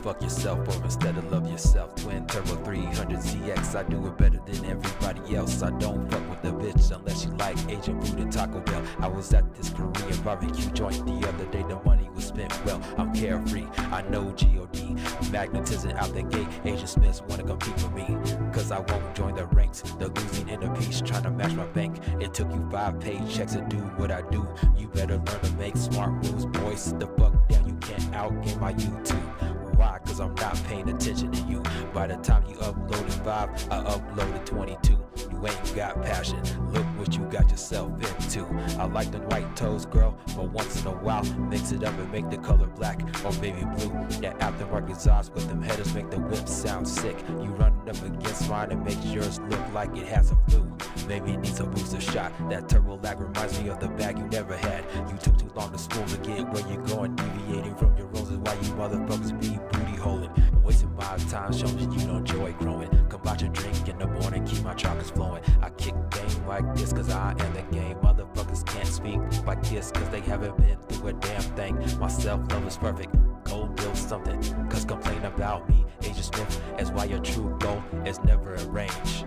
fuck yourself, or instead of love yourself. Twin turbo 300 ZX, I do it better than everybody else. I don't fuck with the bitch unless you like Asian food and Taco Bell. I was at this Korean barbecue joint the other day, the money was spent well. I'm carefree, I know G.O.D. Magnetism out the gate, Asian Smiths wanna compete with me, cause I won't join the ranks. The losing in a piece, trying to match my bank. It took you 5 paychecks to do what I do. You better learn to make smart moves, boy. Sit the fuck down, you can't outgame my YouTube. Why? Cause I'm not paying attention to you. By the time you uploaded 5, I uploaded 22. You ain't got passion, look what you got yourself into. I like them white toes, girl, but once in a while mix it up and make the color black or baby blue. That aftermarket exhaust with them headers make the whip sound sick. You running up against mine and makes yours look like it has a flu. Maybe it needs a booster shot. That turbo lag reminds me of the bag you never had. You took too long to school to get where you're going, deviating from your rules is why you motherfuckers be booty holing. Wasting my time showing you don't enjoy growing. Come out your drink in the morning, keep my chakras flowing. I kick game like this cause I am the game. Motherfuckers can't speak like this cause they haven't been through a damn thing. My self-love is perfect, go build something, cause complain about me, Agent Smith, is why your true goal is never arranged.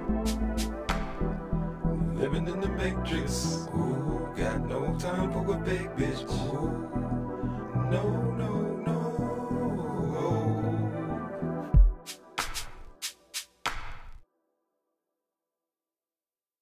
Living in the matrix, ooh, got no time for a big bitch, ooh, no.